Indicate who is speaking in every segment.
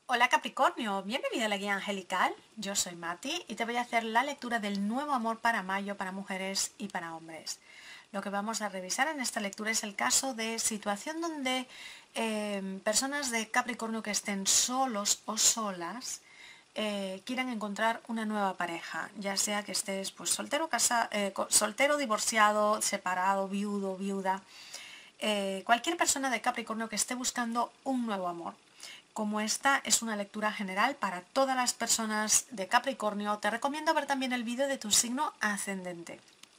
Speaker 1: Hola Capricornio, bienvenido a la guía angelical. Yo soy Mati y te voy a hacer la lectura del nuevo amor para mayo para mujeres y para hombres. Lo que vamos a revisar en esta lectura es el caso de situación donde personas de Capricornio que estén solos o solas quieran encontrar una nueva pareja, ya sea que estés pues soltero, soltero, divorciado, separado, viudo, viuda. Cualquier persona de Capricornio que esté buscando un nuevo amor. Como esta es una lectura general para todas las personas de Capricornio, te recomiendo ver también el vídeo de tu signo ascendente.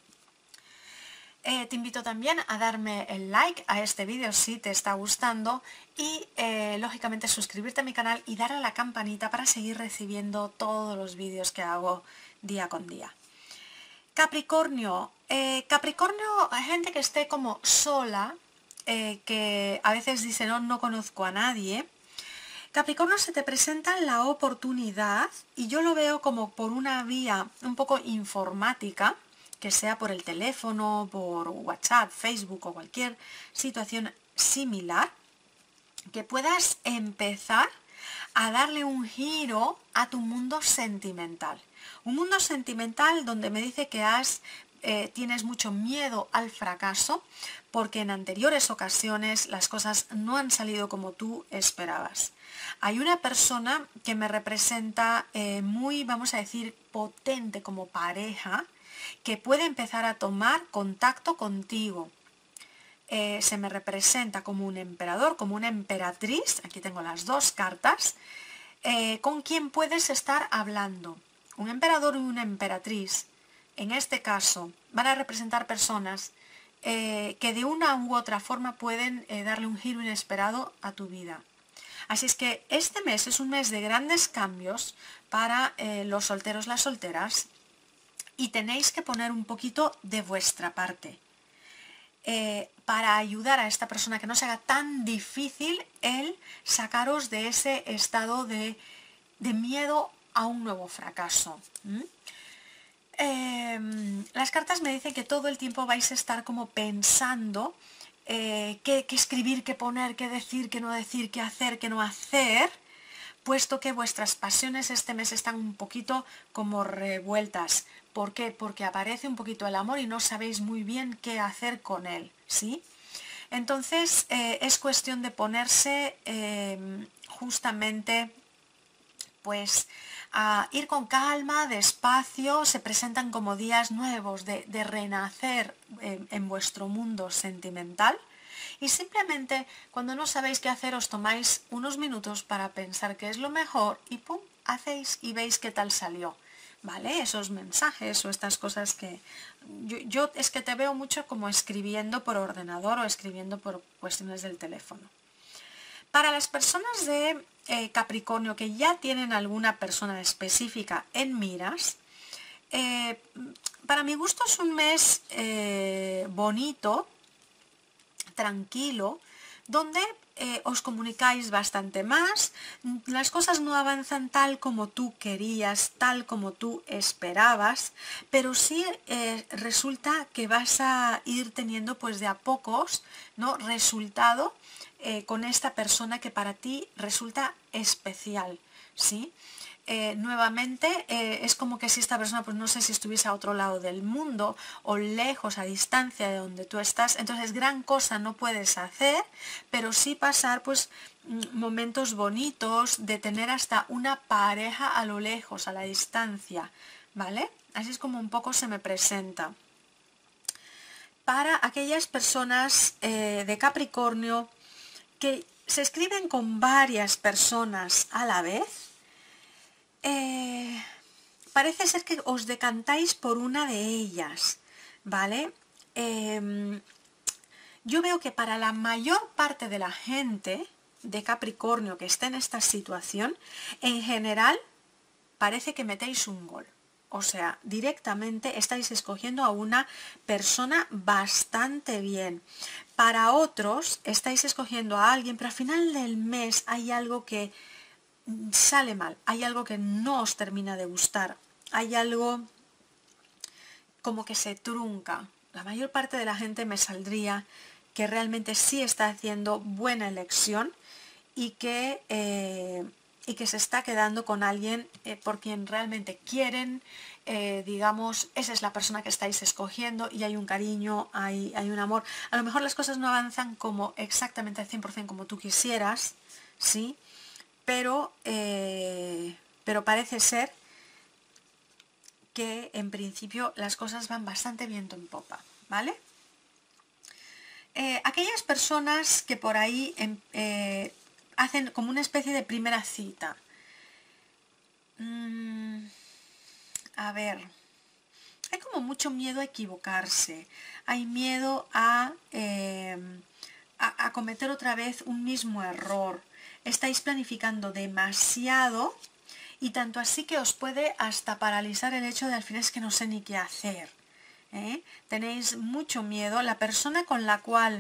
Speaker 1: Te invito también a darme el like a este vídeo si te está gustando y lógicamente suscribirte a mi canal y dar a la campanita para seguir recibiendo todos los vídeos que hago día con día. Capricornio. Capricornio, hay gente que esté como sola, que a veces dice no conozco a nadie. Capricornio, se te presenta la oportunidad y yo lo veo como por una vía un poco informática, que sea por el teléfono, por WhatsApp, Facebook o cualquier situación similar, que puedas empezar a darle un giro a tu mundo sentimental. Un mundo sentimental donde me dice que tienes mucho miedo al fracaso porque en anteriores ocasiones las cosas no han salido como tú esperabas. Hay una persona que me representa muy, vamos a decir, potente como pareja, que puede empezar a tomar contacto contigo. Se me representa como un emperador, como una emperatriz, aquí tengo las dos cartas, con quien puedes estar hablando. Un emperador y una emperatriz, en este caso, van a representar personas que de una u otra forma pueden darle un giro inesperado a tu vida. Así es que este mes es un mes de grandes cambios para los solteros, las solteras, y tenéis que poner un poquito de vuestra parte para ayudar a esta persona que no se haga tan difícil el sacaros de ese estado de miedo a un nuevo fracaso. Las cartas me dicen que todo el tiempo vais a estar como pensando qué escribir, qué poner, qué decir, qué no decir, qué hacer, qué no hacer, puesto que vuestras pasiones este mes están un poquito como revueltas. ¿Por qué? Porque aparece un poquito el amor y no sabéis muy bien qué hacer con él, ¿sí? Entonces es cuestión de ponerse justamente pues a ir con calma, despacio. Se presentan como días nuevos de renacer en vuestro mundo sentimental. Y simplemente cuando no sabéis qué hacer os tomáis unos minutos para pensar qué es lo mejor y pum, hacéis y veis qué tal salió. ¿Vale? Esos mensajes o estas cosas que yo es que te veo mucho como escribiendo por ordenador o escribiendo por cuestiones del teléfono. Para las personas de Capricornio que ya tienen alguna persona específica en miras, eh, para mi gusto es un mes bonito, tranquilo, donde os comunicáis bastante más, las cosas no avanzan tal como tú querías, tal como tú esperabas, pero sí resulta que vas a ir teniendo pues de a pocos, ¿no?, resultado con esta persona que para ti resulta especial, ¿sí? Nuevamente es como que si esta persona, pues no sé si estuviese a otro lado del mundo o lejos, a distancia de donde tú estás, entonces gran cosa no puedes hacer, pero sí pasar pues momentos bonitos, de tener hasta una pareja a lo lejos, a la distancia, ¿vale? Así es como un poco se me presenta. Para aquellas personas de Capricornio que se escriben con varias personas a la vez, parece ser que os decantáis por una de ellas, ¿vale? Yo veo que para la mayor parte de la gente de Capricornio que está en esta situación, en general parece que metéis un gol. O sea, directamente estáis escogiendo a una persona bastante bien. Para otros estáis escogiendo a alguien, pero al final del mes hay algo que sale mal, hay algo que no os termina de gustar, hay algo como que se trunca. La mayor parte de la gente me saldría que realmente sí está haciendo buena elección y que y que se está quedando con alguien por quien realmente quieren, digamos, esa es la persona que estáis escogiendo y hay un cariño, hay un amor. A lo mejor las cosas no avanzan como exactamente al 100% como tú quisieras, ¿sí? Pero parece ser que en principio las cosas van bastante viento en popa, ¿vale? Aquellas personas que por ahí hacen como una especie de primera cita. A ver, hay como mucho miedo a equivocarse, hay miedo a cometer otra vez un mismo error. Estáis planificando demasiado y tanto así que os puede hasta paralizar el hecho de al final es que no sé ni qué hacer. Tenéis mucho miedo. La persona con la cual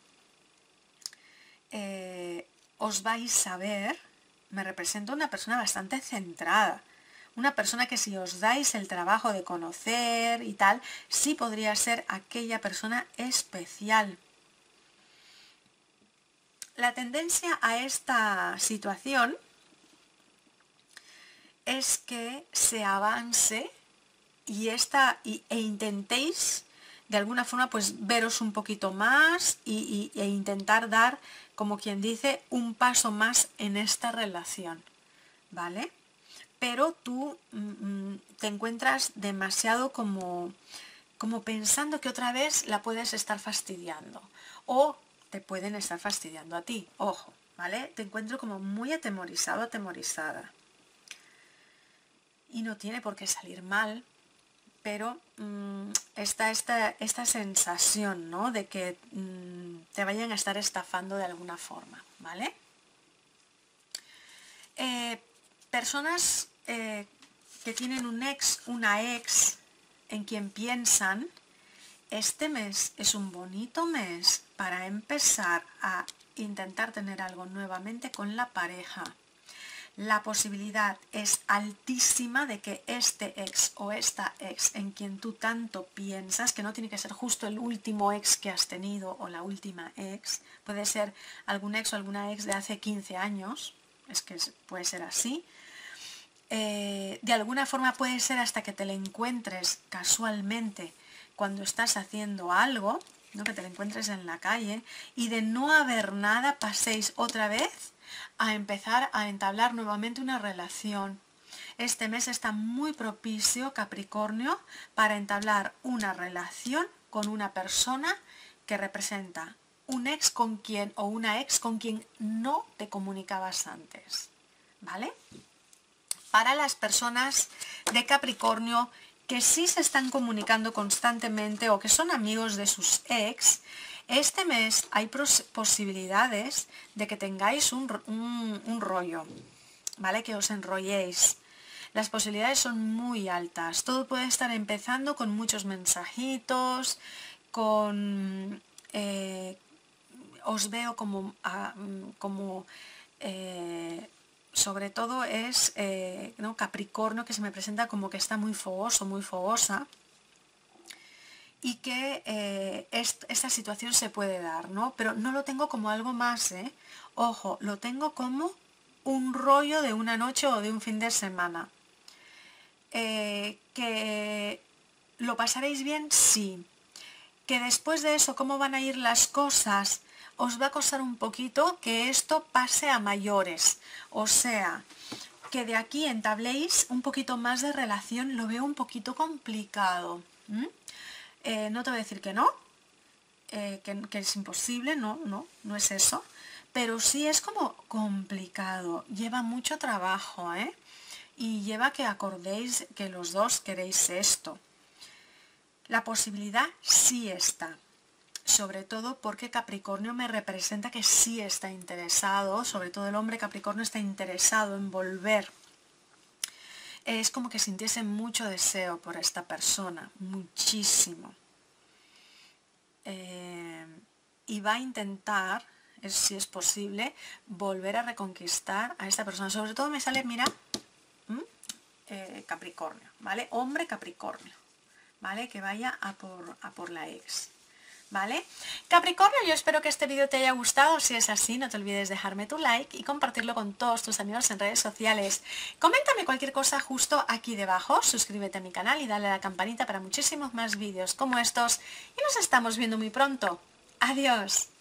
Speaker 1: os vais a ver me representa una persona bastante centrada. Una persona que si os dais el trabajo de conocer y tal, sí podría ser aquella persona especial. La tendencia a esta situación es que se avance e intentéis de alguna forma pues veros un poquito más e intentar dar, como quien dice, un paso más en esta relación, ¿vale? Pero tú te encuentras demasiado como pensando que otra vez la puedes estar fastidiando o te pueden estar fastidiando a ti, ojo, ¿vale? Te encuentro como muy atemorizado, atemorizada. Y no tiene por qué salir mal, pero está esta sensación, ¿no? De que te vayan a estar estafando de alguna forma, ¿vale? Personas que tienen un ex, una ex en quien piensan, este mes es un bonito mes para empezar a intentar tener algo nuevamente con la pareja. La posibilidad es altísima de que este ex o esta ex en quien tú tanto piensas, que no tiene que ser justo el último ex que has tenido o la última ex, puede ser algún ex o alguna ex de hace 15 años, es que puede ser así, de alguna forma puede ser hasta que te la encuentres casualmente cuando estás haciendo algo, ¿no? Que te la encuentres en la calle y de no haber nada paséis otra vez a empezar a entablar nuevamente una relación. Este mes está muy propicio, Capricornio, para entablar una relación con una persona que representa un ex con quien o una ex con quien no te comunicabas antes, ¿vale? Para las personas de Capricornio que sí se están comunicando constantemente o que son amigos de sus ex, este mes hay posibilidades de que tengáis un rollo, ¿vale? Que os enrolléis. Las posibilidades son muy altas. Todo puede estar empezando con muchos mensajitos, con... os veo como sobre todo es ¿no? Capricornio, que se me presenta como que está muy fogoso, muy fogosa, y que esta situación se puede dar, ¿no? Pero no lo tengo como algo más, Ojo, lo tengo como un rollo de una noche o de un fin de semana. Que lo pasaréis bien, sí. Que después de eso, ¿cómo van a ir las cosas? Os va a costar un poquito que esto pase a mayores. O sea, que de aquí entabléis un poquito más de relación, lo veo un poquito complicado. No te voy a decir que no, que es imposible, no es eso. Pero sí es como complicado, lleva mucho trabajo, y lleva que acordéis que los dos queréis esto. La posibilidad sí está, sobre todo porque Capricornio me representa que sí está interesado, sobre todo el hombre Capricornio está interesado en volver. Es como que sintiese mucho deseo por esta persona, muchísimo. Y va a intentar, si es posible, volver a reconquistar a esta persona. Sobre todo me sale, mira, Capricornio, ¿vale? Hombre Capricornio, ¿vale? Que vaya a por la ex, ¿vale? Capricornio, yo espero que este vídeo te haya gustado. Si es así, no te olvides dejarme tu like y compartirlo con todos tus amigos en redes sociales. Coméntame cualquier cosa justo aquí debajo, suscríbete a mi canal y dale a la campanita para muchísimos más vídeos como estos y nos estamos viendo muy pronto. ¡Adiós!